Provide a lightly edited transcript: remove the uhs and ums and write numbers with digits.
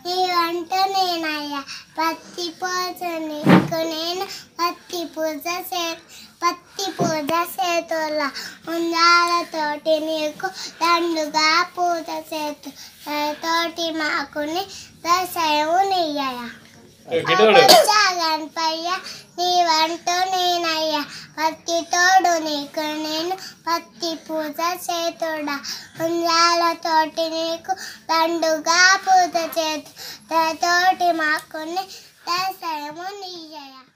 నీ వంట నేనయ్యా పత్తి పూజ నీకు నేను పత్తి పూజ చేతుల ఉందాలతోటి నీకు దండుగా పూజ చేతు తోటి మాకుని దశయము నీయ్యా గణపయ్య నీ వంట నేనయ్యా పత్తి తోడు నీకు నేను పత్తి పూజ చేతుడా ఉందాలతోటి నీకు దండుగా పూజ చేతు తోటి మాకుని దశయము నీయ్యా.